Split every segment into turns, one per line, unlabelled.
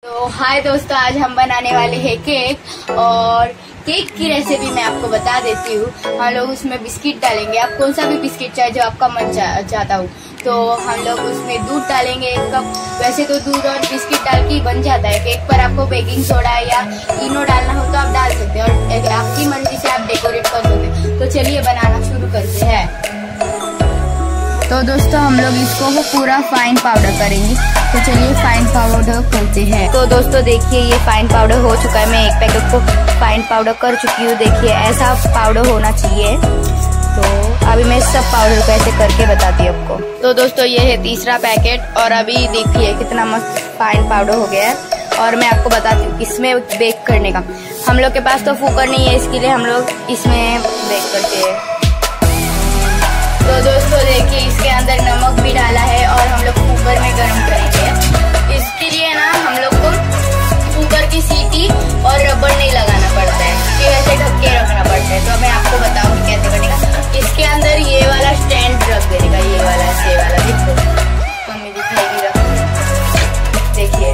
तो हाय दोस्तों, आज हम बनाने वाले हैं केक। और केक की रेसिपी मैं आपको बता देती हूँ। हम लोग उसमें बिस्किट डालेंगे। आप कौन सा भी बिस्किट चाहे जो आपका मन चाहता हो। तो हम लोग उसमें दूध डालेंगे 1 कप। वैसे तो दूध और बिस्किट डाल के बन जाता है केक, पर आपको बेकिंग सोडा या इनो डालना हो तो आप डाल सकते हैं और आपकी मर्जी से आप डेकोरेट कर सकते हैं। तो चलिए बनाना शुरू करते हैं। तो दोस्तों हम लोग इसको पूरा फाइन पाउडर करेंगे। तो चलिए फाइन पाउडर करते हैं। तो दोस्तों देखिए ये फाइन पाउडर हो चुका है। मैं 1 पैकेट को फाइन पाउडर कर चुकी हूँ। देखिए ऐसा पाउडर होना चाहिए। तो अभी मैं सब पाउडर को ऐसे करके बताती हूँ आपको। तो दोस्तों ये है तीसरा पैकेट और अभी देखिए कितना मस्त फाइन पाउडर हो गया है। और मैं आपको बताती हूँ इसमें बेक करने का। हम लोग के पास तो कुकर नहीं है, इसके लिए हम लोग इसमें बेक करते हैं। तो दोस्तों देखिए इसके अंदर नमक भी डाला है और हम लोग कुकर में गर्म करेंगे। इसके लिए ना हम लोग को कुकर की सीटी और रबड़ नहीं लगाना पड़ता है, ये वैसे ढक के रखना पड़ता है। तो मैं आपको बताऊंगी कैसे बनेगा। इसके अंदर ये वाला स्टैंड रख देगा, ये वाला से वाला देखो मम्मी दिखाएगी, रख देखिए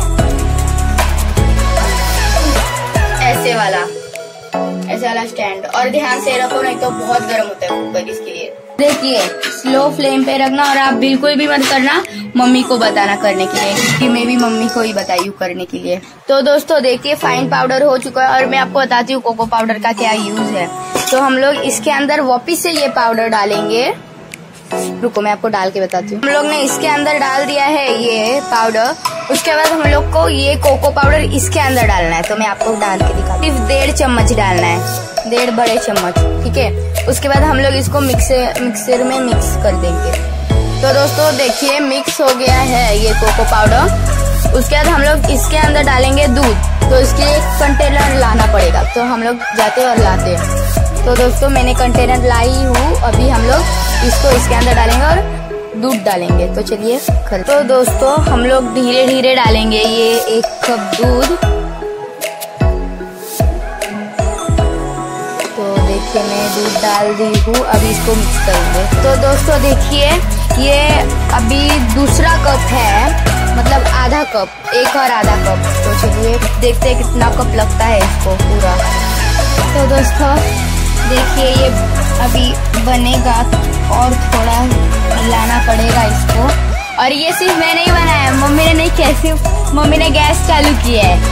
ऐसे वाला स्टैंड। और ध्यान से रखो नहीं तो बहुत गर्म होता है कुकर, इसके लिए देखिए स्लो फ्लेम पे रखना। और आप बिल्कुल भी मत करना, मम्मी को बताना करने के लिए, क्योंकि मैं भी मम्मी को ही बताई हूँ करने के लिए। तो दोस्तों देखिए फाइन पाउडर हो चुका है और मैं आपको बताती हूँ कोको पाउडर का क्या यूज है। तो हम लोग इसके अंदर वापिस से ये पाउडर डालेंगे। रुको मैं आपको डाल के बताती हूँ। हम लोग ने इसके अंदर डाल दिया है ये पाउडर। उसके बाद हम लोग को ये कोको पाउडर इसके अंदर डालना है। तो मैं आपको डाल के दिखाती हूँ। सिर्फ 1.5 चम्मच डालना है, 1.5 बड़े चम्मच, ठीक है। उसके बाद हम लोग इसको मिक्सर में मिक्स कर देंगे। तो दोस्तों देखिए मिक्स हो गया है ये कोको पाउडर। उसके बाद हम लोग इसके अंदर डालेंगे दूध। तो इसके लिए एक कंटेनर लाना पड़ेगा। तो हम लोग जाते और लाते हैं। तो दोस्तों मैंने कंटेनर लाई हूँ। अभी हम लोग इसको इसके अंदर डालेंगे और दूध डालेंगे। तो चलिए तो दोस्तों हम लोग धीरे धीरे डालेंगे ये 1 कप दूध। तो देखिए मैं दूध डाल दी हूँ। अभी इसको मिक्स करेंगे। तो दोस्तों देखिए ये अभी दूसरा कप है, मतलब आधा कप, 1 और आधा कप। तो चलिए देखते हैं कितना कप लगता है इसको पूरा। तो दोस्तों देखिए ये अभी बनेगा और थोड़ा मिलाना पड़ेगा इसको। और ये सिर्फ मैं नहीं बनाया, मम्मी ने नहीं कैसे, मम्मी ने गैस चालू किया है।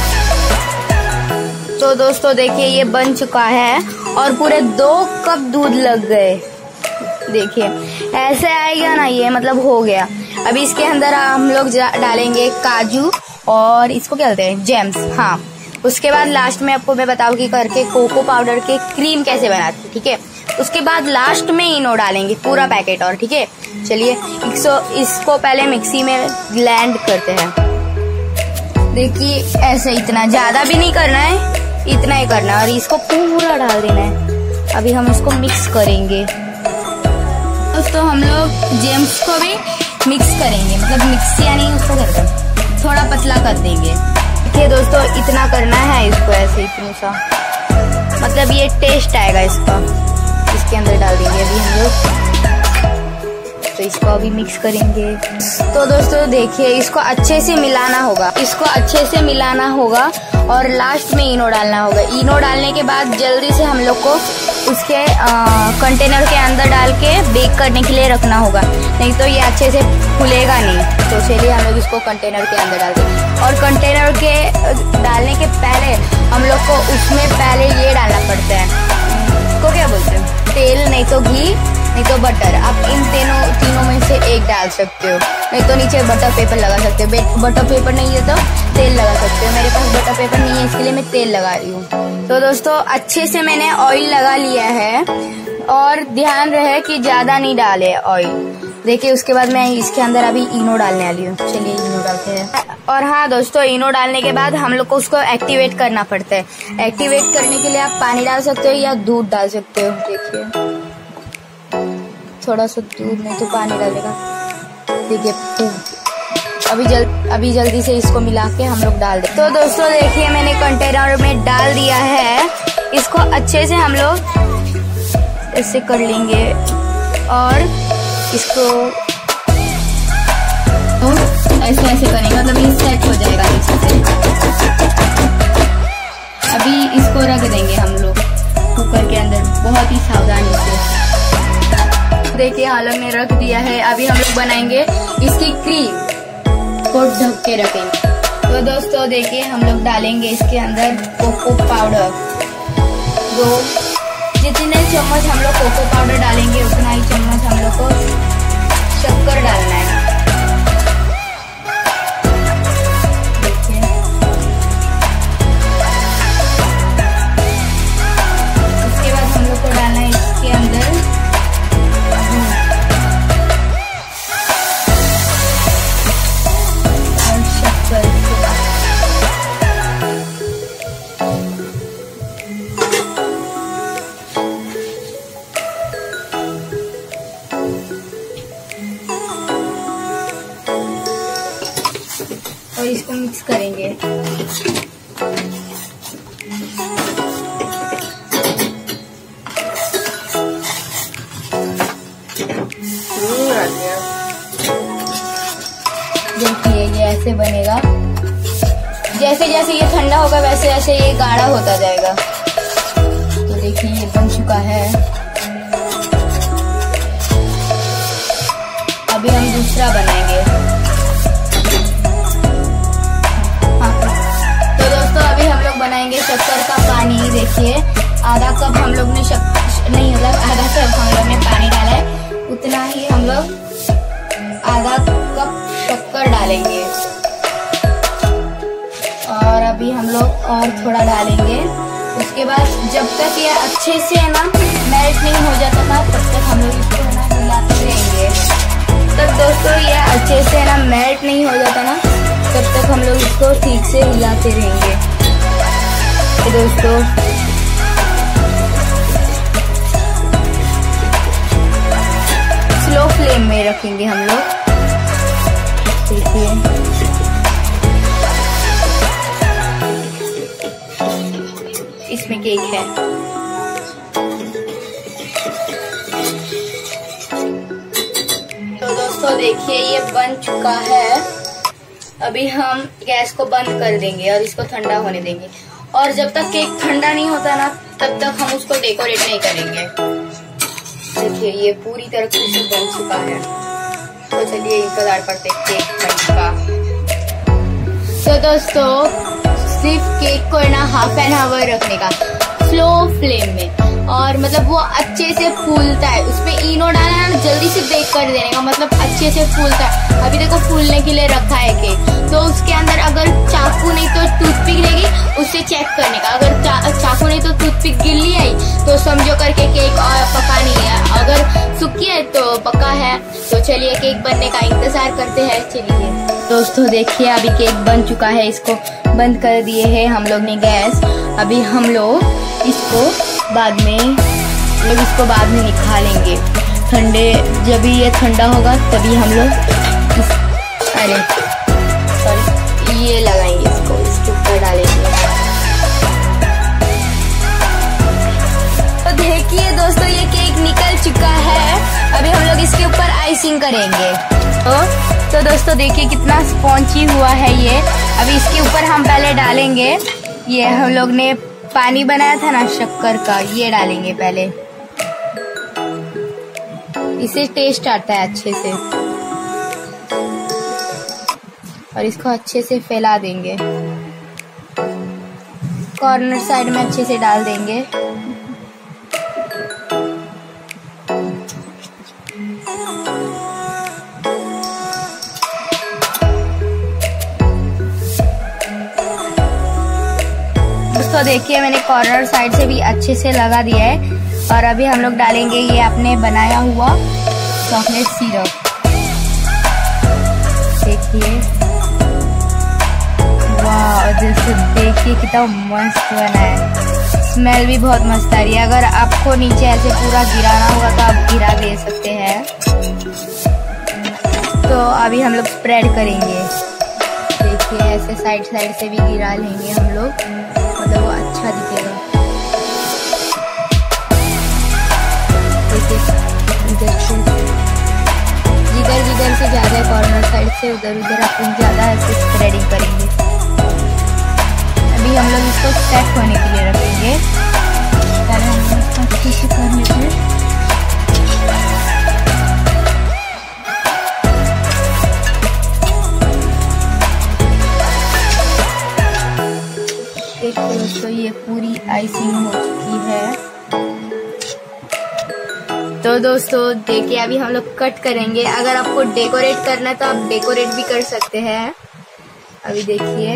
तो दोस्तों देखिए ये बन चुका है और पूरे 2 कप दूध लग गए। देखिए ऐसे आएगा ना, ये मतलब हो गया। अभी इसके अंदर हम लोग डालेंगे काजू और इसको क्या कहते हैं, जेम्स। हाँ, उसके बाद लास्ट में आपको मैं बताऊंगी करके कोको पाउडर के क्रीम कैसे बनाते, ठीक है। उसके बाद लास्ट में इनो डालेंगे पूरा पैकेट और, ठीक है। चलिए इसको पहले मिक्सी में ब्लेंड करते हैं। देखिए ऐसे इतना ज्यादा भी नहीं करना है, इतना ही करना है और इसको पूरा डाल देना है। अभी हम इसको मिक्स करेंगे। दोस्तों हम लोग जेम्स को भी मिक्स करेंगे, मतलब मिक्स यानी उसको थोड़ा पतला कर देंगे। देखिए दोस्तों इतना करना है इसको, ऐसे इतना सा, मतलब ये टेस्ट आएगा इसका। इसके अंदर डाल देंगे अभी हम लोग। तो इसको अभी मिक्स करेंगे। तो दोस्तों देखिए इसको अच्छे से मिलाना होगा, इसको अच्छे से मिलाना होगा और लास्ट में इनो डालना होगा। इनो डालने के बाद जल्दी से हम लोग को उसके कंटेनर के अंदर डाल के बेक करने के लिए रखना होगा, नहीं तो ये अच्छे से फूलेगा नहीं। तो चलिए हम लोग इसको कंटेनर के अंदर डालते हैं। और कंटेनर के डालने के पहले हम लोग को उसमें पहले ये डालना पड़ता है, इसको क्या बोलते हैं, तेल, नहीं तो घी, नहीं तो बटर। आप इन तीनों में से एक डाल सकते हो, नहीं तो नीचे बटर पेपर लगा सकते हो। बटर पेपर नहीं है तो तेल लगा सकते हो। मेरे पास बटर पेपर नहीं है, इसके लिए मैं तेल लगा रही हूँ। तो दोस्तों अच्छे से मैंने ऑयल लगा लिया है और ध्यान रहे कि ज्यादा नहीं डाले ऑयल। देखिए उसके बाद मैं इसके अंदर अभी इनो डालने वाली हूँ। चलिए इनो डालते हैं। और हाँ दोस्तों इनो डालने के बाद हम लोग को उसको एक्टिवेट करना पड़ता है। एक्टिवेट करने के लिए आप पानी डाल सकते हो या दूध डाल सकते हो। देखिए थोड़ा सा दूध, नहीं तो पानी डालेगा। देखिए अभी जल्दी से इसको मिला के हम लोग डाल दें। तो दोस्तों देखिए मैंने कंटेनर में डाल दिया है। इसको अच्छे से हम लोग ऐसे कर लेंगे और इसको ऐसे करेंगे, मतलब ये सेट हो जाएगा अच्छे से। ही सावधानी से। देखिए हम लोग ने रख दिया है। अभी हम लोग बनाएंगे इसकी क्रीम को ढक के रखेंगे। तो दोस्तों देखिए हम लोग डालेंगे इसके अंदर कोको पाउडर। जितने चम्मच हम लोग कोको पाउडर डालेंगे उतना ही चम्मच हम लोग को शक्कर डालना है। और इसको मिक्स करेंगे। देखिए ये ऐसे बनेगा। जैसे जैसे ये ठंडा होगा वैसे वैसे ये गाढ़ा होता जाएगा। तो देखिए ये बन चुका है। अभी हम दूसरा बनाएंगे। तो दोस्तों अभी हम लोग बनाएंगे शक्कर का पानी। देखिए आधा कप हम लोग ने आधा कप हम लोग ने पानी डाला है, उतना ही हम लोग आधा कप शक्कर डालेंगे। और अभी हम लोग और थोड़ा डालेंगे। उसके बाद जब तक ये अच्छे से है ना मेल्ट नहीं हो जाता ना तब तक हम लोग इसको है ना हिलाते रहेंगे। तब दोस्तों ये अच्छे से है ना मेल्ट नहीं हो जाता ना तब तक हम लोग इसको ठीक से हिलाते रहेंगे। तो दोस्तों स्लो फ्लेम में रखेंगे हम लोग। देखिए इसमें केक है। तो दोस्तों देखिए ये बन चुका है। अभी हम गैस को बंद कर देंगे और इसको ठंडा होने देंगे। और जब तक केक ठंडा नहीं होता ना तब तक हम उसको डेकोरेट नहीं करेंगे। देखिए ये पूरी तरीके से बन चुका है। तो चलिए इंतजार करते केक बन का। तो दोस्तों सिर्फ केक को है ना हाफ एन आवर रखने का स्लो फ्लेम में। और मतलब वो अच्छे से फूलता है। उसमें इनो डालना है ना जल्दी से बेक कर देने का, मतलब अच्छे से फूलता है। अभी देखो फूलने के लिए रखा है केक। तो उसके अंदर अगर चाकू नहीं तो टूथपिक लेगी उससे चेक करने का। अगर चाकू नहीं तो टूथपिक गिल्ली आई तो समझो करके केक पका नहीं है। अगर सूखी है तो पका है। तो चलिए केक बनने का इंतजार करते हैं। चलिए दोस्तों देखिए अभी केक बन चुका है। इसको बंद कर दिए है हम लोग ने गैस। अभी हम लोग इसको बाद में निकालेंगे। ठंडे जब ये ठंडा होगा तभी हम लोग ये लगाएंगे, इसके ऊपर डालेंगे। तो देखिए दोस्तों ये केक निकल चुका है। अभी हम लोग इसके ऊपर आइसिंग करेंगे। तो दोस्तों देखिए कितना स्पॉन्जी हुआ है ये। अभी इसके ऊपर हम पहले डालेंगे ये हम लोग ने पानी बनाया था ना शक्कर का, ये डालेंगे पहले। इससे टेस्ट आता है अच्छे से। और इसको अच्छे से फैला देंगे। कॉर्नर साइड में अच्छे से डाल देंगे। दोस्तों देखिए मैंने कॉर्नर साइड से भी अच्छे से लगा दिया है। और अभी हम लोग डालेंगे ये आपने बनाया हुआ चॉकलेट सिरप। देखिए वाह, जैसे देखिए कितना मस्त बना है। स्मेल भी बहुत मस्त आ रही है। अगर आपको नीचे ऐसे पूरा गिराना होगा तो आप गिरा दे सकते हैं। तो अभी हम लोग स्प्रेड करेंगे। देखिए ऐसे साइड से भी गिरा लेंगे हम लोग, मतलब वो अच्छा दिखेगा। जिधर से ज्यादा कॉर्नर साइड से उधर अपन ज्यादा ऐसे स्प्रेडिंग करेंगे। अभी हम लोग इसको सेट होने के लिए रखेंगे। पहले हम इसको अच्छे से करने देखो दोस्तों, ये पूरी आइसिंग हो चुकी है। तो दोस्तों देखिए, अभी हम लोग कट करेंगे। अगर आपको डेकोरेट करना है तो आप डेकोरेट भी कर सकते हैं। अभी देखिए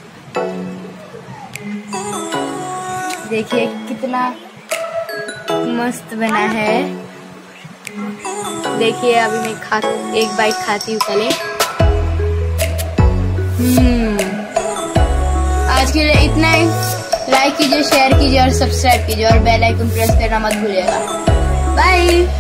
देखिए कितना मस्त बना है। देखिए अभी मैं एक बाइट खाती हूँ पहले। आज के लिए इतना ही। लाइक कीजिए, शेयर कीजिए और सब्सक्राइब कीजिए और बेल आइकन प्रेस करना मत भूलिएगा। बाय।